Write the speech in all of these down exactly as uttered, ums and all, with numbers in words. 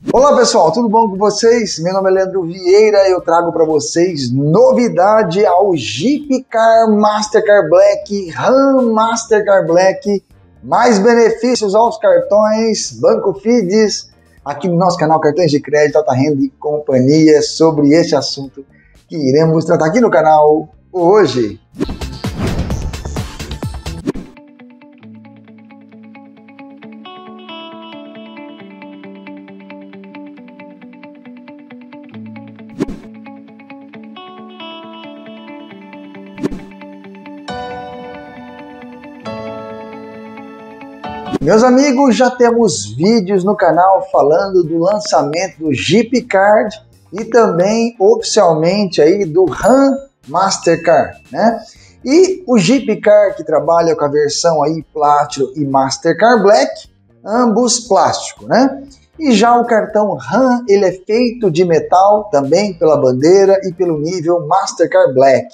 Olá pessoal, tudo bom com vocês? Meu nome é Leandro Vieira e eu trago para vocês novidade ao Jeep Car Mastercard Black, Ram Mastercard Black, mais benefícios aos cartões, Banco Fides, aqui no nosso canal Cartões de Crédito, Alta Renda e Companhia, sobre este assunto que iremos tratar aqui no canal hoje. Meus amigos, já temos vídeos no canal falando do lançamento do Jeep Card e também oficialmente aí do Ram Mastercard, né? E o Jeep Card que trabalha com a versão aí Platinum e Mastercard Black, ambos plástico, né? E já o cartão Ram, ele é feito de metal também pela bandeira e pelo nível Mastercard Black.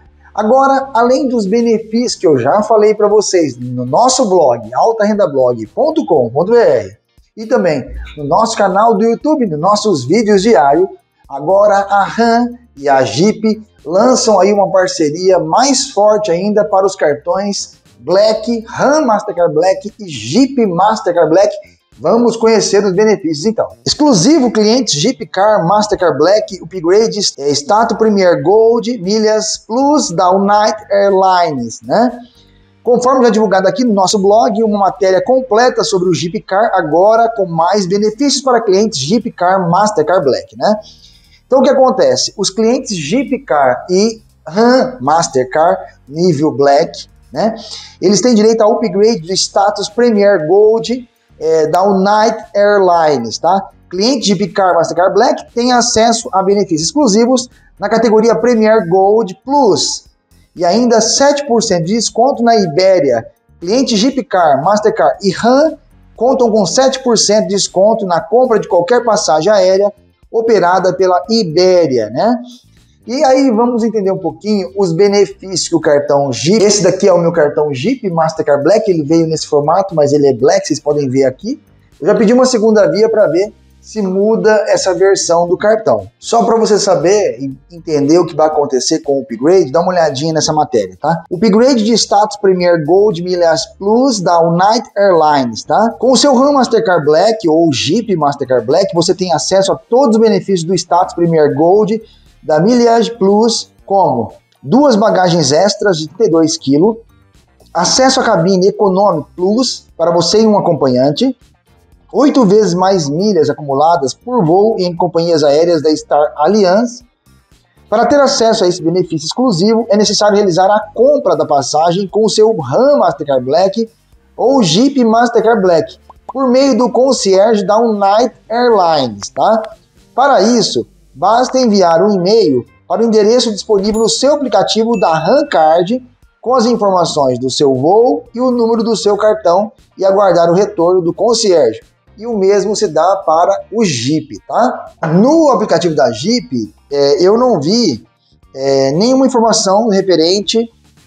Agora, além dos benefícios que eu já falei para vocês no nosso blog, alta renda blog ponto com ponto br, e também no nosso canal do YouTube, nos nossos vídeos diários, agora a Ram e a Jeep lançam aí uma parceria mais forte ainda para os cartões Black, Ram Mastercard Black e Jeep Mastercard Black. Vamos conhecer os benefícios então. Exclusivo clientes Jeep Car Mastercard Black, upgrade é, Status Premier Gold, milhas Plus da United Airlines, né? Conforme já divulgado aqui no nosso blog, uma matéria completa sobre o Jeep Car, agora com mais benefícios para clientes Jeep Car Mastercard Black, né? Então o que acontece? Os clientes Jeep Car e Ram Mastercard nível Black, né? Eles têm direito ao upgrade do Status Premier Gold É, da United Airlines, tá? Cliente de Jeep Car Mastercard Black tem acesso a benefícios exclusivos na categoria Premier Gold Plus e ainda sete por cento de desconto na Ibéria. Cliente Jeep Car Mastercard e Ram contam com sete por cento de desconto na compra de qualquer passagem aérea operada pela Ibéria, né? E aí vamos entender um pouquinho os benefícios que o cartão Jeep, esse daqui é o meu cartão Jeep Mastercard Black, ele veio nesse formato, mas ele é Black, vocês podem ver aqui. Eu já pedi uma segunda via para ver se muda essa versão do cartão. Só para você saber e entender o que vai acontecer com o upgrade, dá uma olhadinha nessa matéria, tá? O upgrade de status Premier Gold Milhas Plus da United Airlines, tá? Com o seu Ram Mastercard Black ou Jeep Mastercard Black, você tem acesso a todos os benefícios do status Premier Gold da Milhas Plus, como duas bagagens extras de trinta e dois quilos, acesso à cabine Economy Plus para você e um acompanhante, oito vezes mais milhas acumuladas por voo em companhias aéreas da Star Alliance. Para ter acesso a esse benefício exclusivo, é necessário realizar a compra da passagem com o seu Ram Mastercard Black ou Jeep Mastercard Black, por meio do concierge da United Airlines, tá? Para isso, basta enviar um e-mail para o endereço disponível no seu aplicativo da Ram Card com as informações do seu voo e o número do seu cartão e aguardar o retorno do concierge. E o mesmo se dá para o Jeep, tá? No aplicativo da Jeep, é, eu não vi é, nenhuma informação referente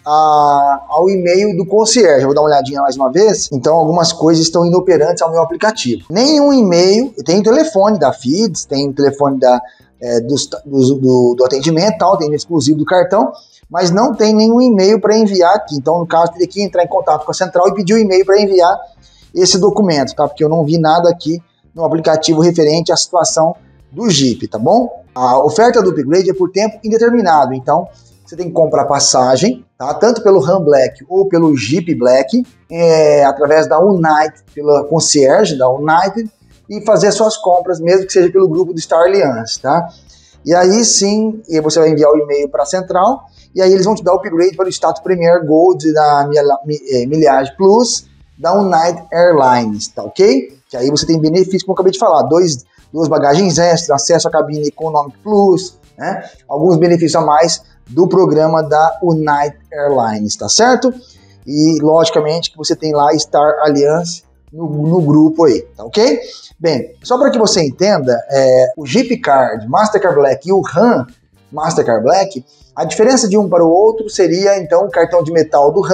a, ao e-mail do concierge. Eu vou dar uma olhadinha mais uma vez. Então, algumas coisas estão inoperantes ao meu aplicativo. Nenhum e-mail, tem o telefone da Fides, tem o telefone da É, do, do, do atendimento, tal, tem exclusivo do cartão, mas não tem nenhum e-mail para enviar aqui. Então, no caso, teria que entrar em contato com a central e pedir o um e-mail para enviar esse documento, tá? Porque eu não vi nada aqui no aplicativo referente à situação do Jeep, tá bom? A oferta do upgrade é por tempo indeterminado, então você tem que comprar passagem, tá? Tanto pelo Ram Black ou pelo Jeep Black, é, através da United, pela concierge da United, e fazer suas compras, mesmo que seja pelo grupo do Star Alliance, tá? E aí sim, você vai enviar o e-mail para a central, e aí eles vão te dar o upgrade para o status Premier Gold da Milhas Plus da United Airlines, tá ok? Que aí você tem benefícios, como eu acabei de falar, dois, duas bagagens extras, acesso à cabine Economy Plus, né? Alguns benefícios a mais do programa da United Airlines, tá certo? E logicamente que você tem lá Star Alliance no, no grupo aí, tá ok? Bem, só para que você entenda, é, o Jeep Card Mastercard Black e o Ram Mastercard Black, a diferença de um para o outro seria então o cartão de metal do Ram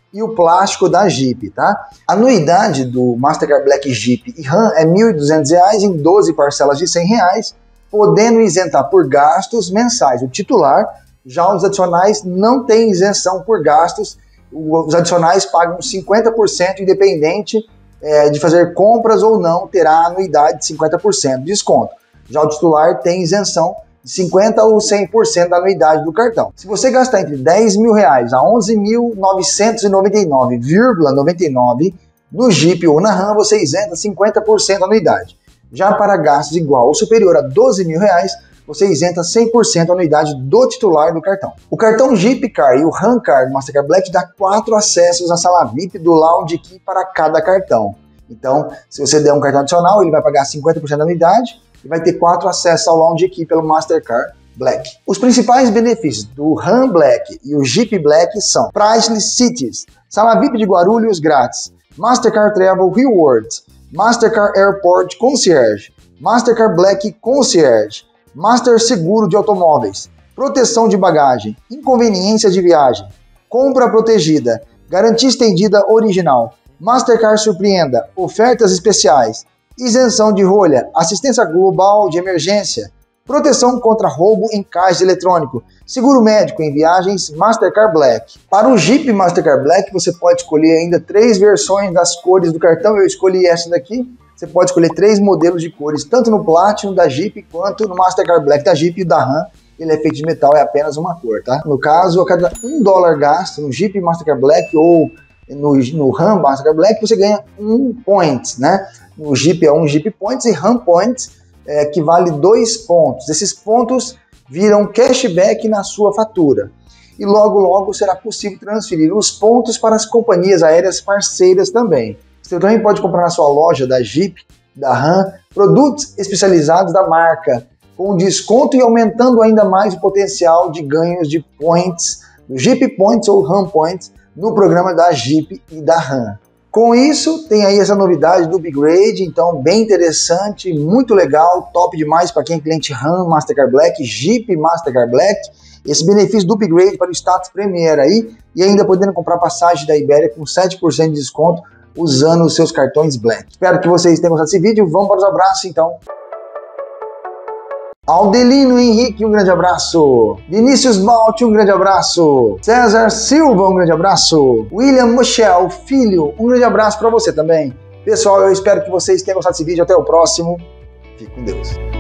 e o plástico da Jeep, tá? A anuidade do Mastercard Black Jeep e RAM é mil e duzentos reais em doze parcelas de cem reais, podendo isentar por gastos mensais o titular. Já os adicionais não têm isenção por gastos, os adicionais pagam cinquenta por cento, independente é, de fazer compras ou não, terá anuidade de cinquenta por cento de desconto. Já o titular tem isenção de cinquenta por cento ou cem por cento da anuidade do cartão. Se você gastar entre dez mil reais a onze mil novecentos e noventa e nove reais e noventa e nove centavos no Jeep ou na RAM, você isenta cinquenta por cento da anuidade. Já para gastos igual ou superior a doze mil reais, você isenta cem por cento da anuidade do titular do cartão. O cartão Jeep Card e o RAM Card Mastercard Black dá quatro acessos à sala V I P do Lounge Key para cada cartão. Então, se você der um cartão adicional, ele vai pagar cinquenta por cento da anuidade e vai ter quatro acessos ao Lounge Key pelo Mastercard Black. Os principais benefícios do RAM Black e o Jeep Black são Priceless Cities, sala V I P de Guarulhos grátis, Mastercard Travel Rewards, Mastercard Airport Concierge, Mastercard Black Concierge, Master Seguro de Automóveis, proteção de bagagem, inconveniência de viagem, compra protegida, garantia estendida original, Mastercard Surpreenda, ofertas especiais, isenção de rolha, assistência global de emergência, proteção contra roubo em caixa eletrônico, seguro médico em viagens Mastercard Black. Para o Jeep Mastercard Black, você pode escolher ainda três versões das cores do cartão. Eu escolhi essa daqui. Você pode escolher três modelos de cores, tanto no Platinum da Jeep quanto no Mastercard Black da Jeep e da RAM. Ele é feito de metal, é apenas uma cor, tá? No caso, a cada um dólar gasto no Jeep Mastercard Black ou no, no RAM Mastercard Black, você ganha um points, né? No Jeep é um Jeep Points e RAM Points, é, que vale dois pontos. Esses pontos viram cashback na sua fatura. E logo, logo será possível transferir os pontos para as companhias aéreas parceiras também. Você também pode comprar na sua loja da Jeep, da RAM, produtos especializados da marca, com desconto e aumentando ainda mais o potencial de ganhos de points, do Jeep Points ou RAM Points, no programa da Jeep e da RAM. Com isso, tem aí essa novidade do upgrade, então bem interessante, muito legal, top demais para quem é cliente RAM, Mastercard Black, Jeep Mastercard Black. Esse benefício do upgrade para o status Premier aí, e ainda podendo comprar passagem da Iberia com sete por cento de desconto, usando os seus cartões Black. Espero que vocês tenham gostado desse vídeo. Vamos para os abraços, então. Aldelino Henrique, um grande abraço. Vinícius Balti, um grande abraço. César Silva, um grande abraço. William Michel, filho, um grande abraço para você também. Pessoal, eu espero que vocês tenham gostado desse vídeo. Até o próximo. Fique com Deus.